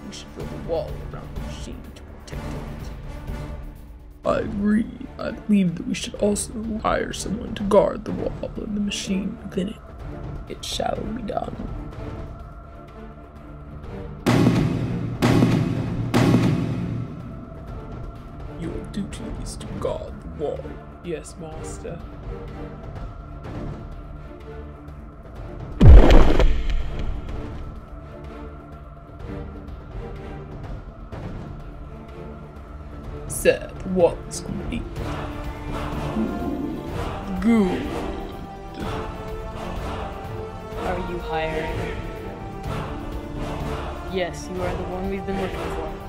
we should build a wall around the machine to protect it. I agree. I believe that we should also hire someone to guard the wall and the machine within it. It shall be done. Your duty is to guard the wall. Yes, master. Sir, the wall is complete. Good. Are you hiring? Yes, you are the one we've been looking for.